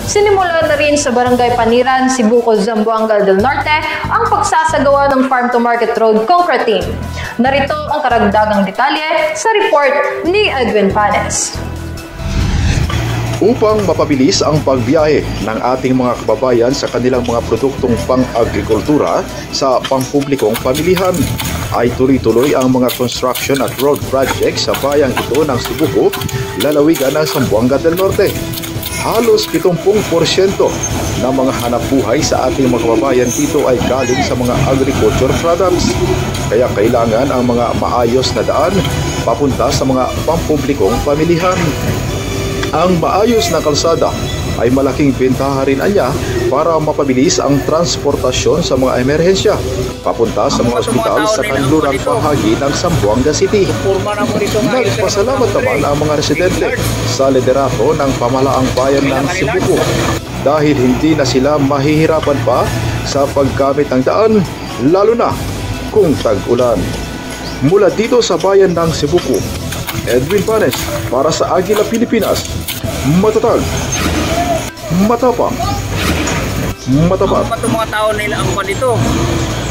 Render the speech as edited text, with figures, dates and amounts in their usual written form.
Sinimula na rin sa Barangay Paniran, Sibuco, Zamboanga del Norte ang pagsasagawa ng Farm to Market Road Concreting. Narito ang karagdagang detalye sa report ni Edwin Panes. Upang mapabilis ang pagbiyahe ng ating mga kababayan sa kanilang mga produktong pang-agrikultura sa pampublikong pamilihan, ay tuloy-tuloy ang mga construction at road projects sa bayang ito ng Sibuco, lalawigan ng Zamboanga del Norte. Halos 70% ng mga hanapbuhay sa ating mga kababayan dito ay galing sa mga agriculture products. Kaya kailangan ang mga maayos na daan papunta sa mga pampublikong pamilihan. Ang maayos na kalsada ay malaking bentaha rin anya para mapabilis ang transportasyon sa mga emerhensya papunta sa mga ospital sa kanlurang bahagi ng Zamboanga City. Nagpasalamat naman ang mga residente sa liderato ng pamahalaang bayan ng Sibuco dahil hindi na sila mahihirapan pa sa paggamit ng daan, lalo na kung tag-ulan. Mula dito sa bayan ng Sibuco, Edwin Panes para sa Agila Pilipinas. Matatag, matapang, matapat. Mga tao nila ang dito.